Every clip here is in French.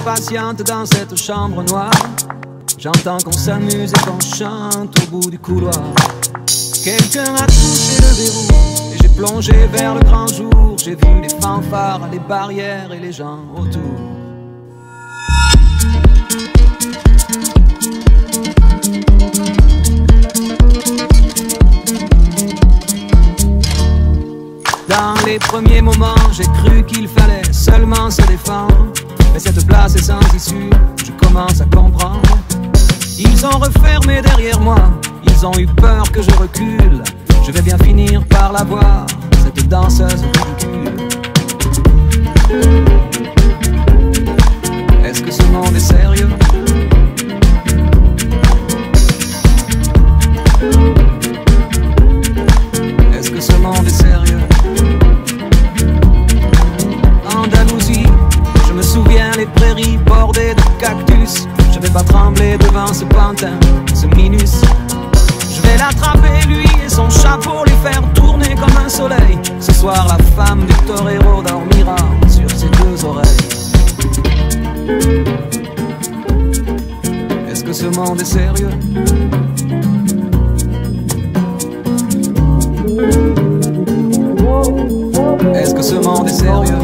s'impatiente dans cette chambre noire. J'entends qu'on s'amuse et qu'on chante au bout du couloir. Quelqu'un a touché le verrou et j'ai plongé vers le grand jour. J'ai vu les fanfares, les barrières et les gens autour. Dans les premiers moments, j'ai cru qu'il fallait seulement se défendre. Mais cette place est sans issue, je commence à comprendre. Ils ont refermé derrière moi, ils ont eu peur que je recule. Je vais bien finir par la voir, cette danseuse ridicule. Est-ce que ce monde est sérieux? Est-ce que ce monde est sérieux? Andalousie, je me souviens les prairies bordées de cactus. Je vais pas trembler devant ce pantin, ce minus. Je vais l'attraper lui et son chapeau, les faire tourner comme un soleil. Ce soir la femme du torero dormira sur ses deux oreilles. Est-ce que ce monde est sérieux? Est-ce que ce monde est sérieux?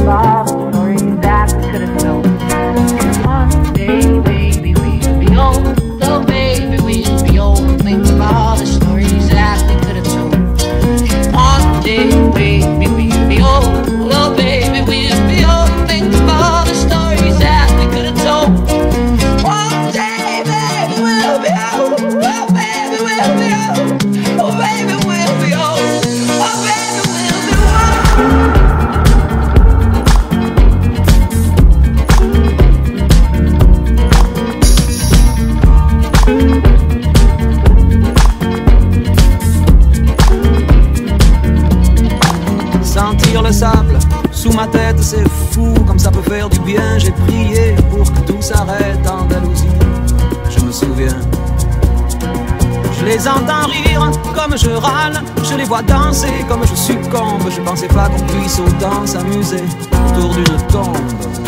Sentir le sable sous ma tête, c'est fou, comme ça peut faire du bien. J'ai prié pour que tout s'arrête, Andalousie, je me souviens. Je les entends rire comme je râle, je les vois danser comme je succombe. Je pensais pas qu'on puisse autant s'amuser autour d'une tombe.